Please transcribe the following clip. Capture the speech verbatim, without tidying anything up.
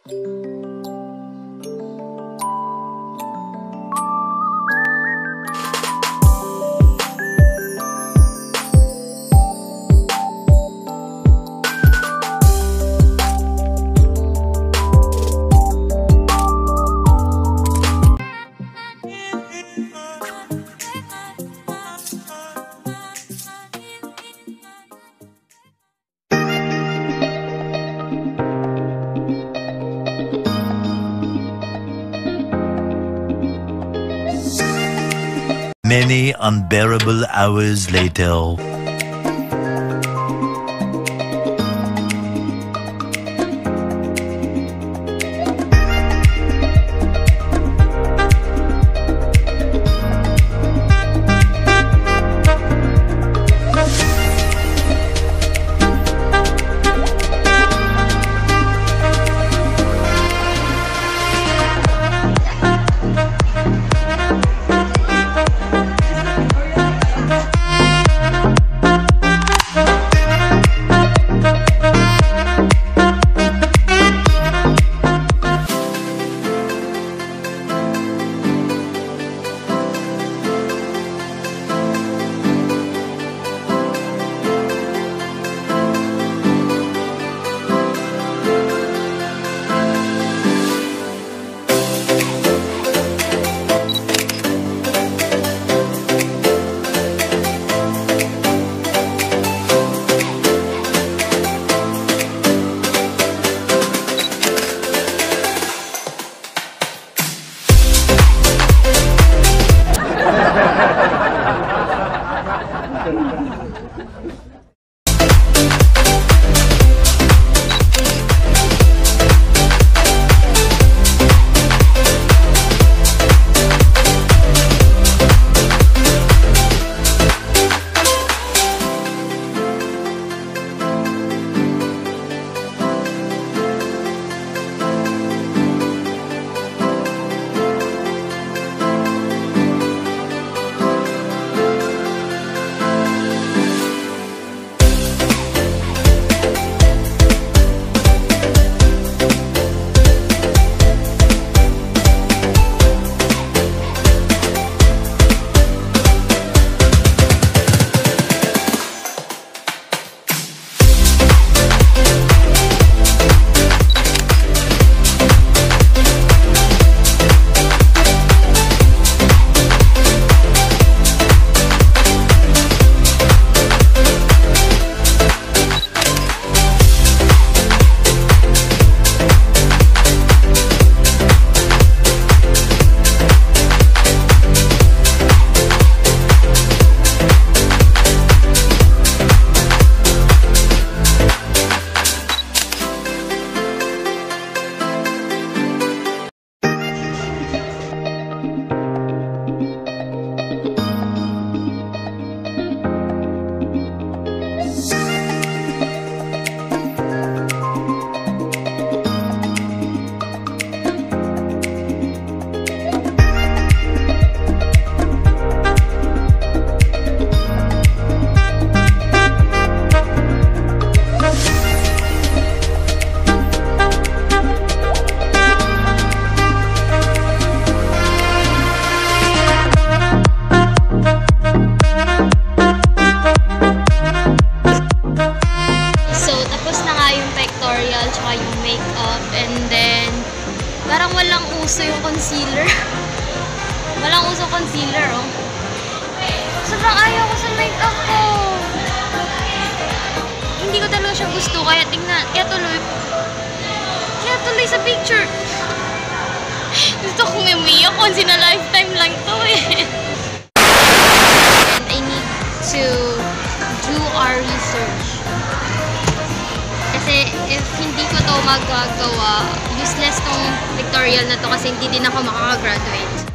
Many unbearable hours later. Pictorial, tsaka yung makeup, and then parang walang uso yung concealer. Walang uso concealer, oh. Sobrang ayaw ko sa makeup ko. Hindi ko talaga siya gusto, kaya tingnan, kaya tuloy, kaya tuloy sa picture. Gusto kong umiyak, once in a lifetime lang to eh. And I need to do our research. Kasi if hindi ko to magagawa, useless tong pictorial na to kasi hindi din ako makaka-graduate.